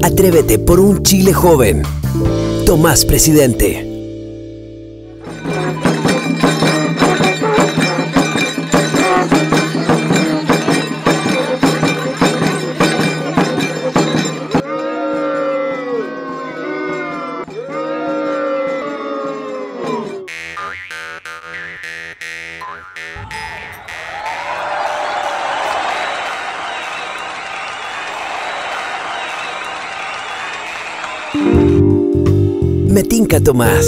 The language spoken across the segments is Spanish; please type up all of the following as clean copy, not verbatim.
Atrévete por un Chile joven. Tomás Presidente. Me tinca Tomás.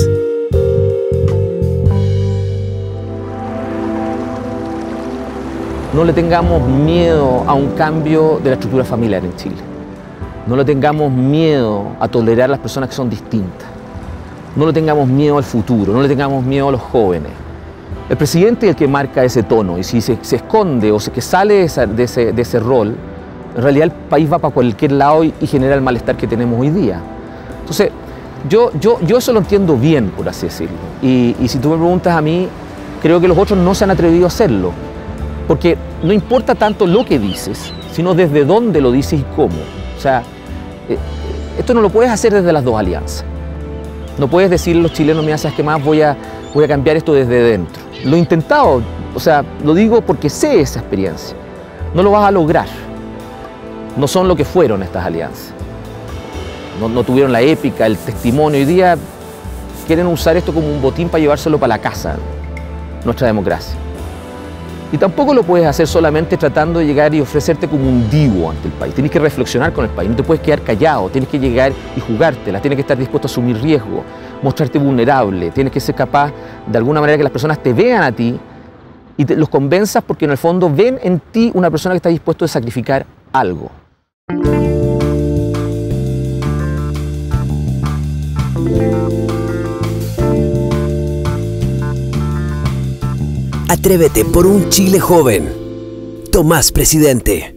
No le tengamos miedo a un cambio de la estructura familiar en Chile. No le tengamos miedo a tolerar a las personas que son distintas. No le tengamos miedo al futuro, no le tengamos miedo a los jóvenes. El presidente es el que marca ese tono y si se esconde o que sale de ese rol, en realidad el país va para cualquier lado y genera el malestar que tenemos hoy día. Entonces, yo eso lo entiendo bien, por así decirlo. Y si tú me preguntas a mí, creo que los otros no se han atrevido a hacerlo. Porque no importa tanto lo que dices, sino desde dónde lo dices y cómo. O sea, esto no lo puedes hacer desde las dos alianzas. No puedes decirle a los chilenos, mira, ¿sabes qué más? Voy a cambiar esto desde dentro. Lo he intentado, o sea, lo digo porque sé esa experiencia. No lo vas a lograr. No son lo que fueron estas alianzas. No tuvieron la épica, el testimonio. Hoy día quieren usar esto como un botín para llevárselo para la casa, nuestra democracia. Y tampoco lo puedes hacer solamente tratando de llegar y ofrecerte como un divo ante el país. Tienes que reflexionar con el país, no te puedes quedar callado, tienes que llegar y jugártela, tienes que estar dispuesto a asumir riesgo, mostrarte vulnerable, tienes que ser capaz de alguna manera que las personas te vean a ti y los convenzas porque en el fondo ven en ti una persona que está dispuesto a sacrificar algo. Atrévete por un Chile joven. Tomás Presidente.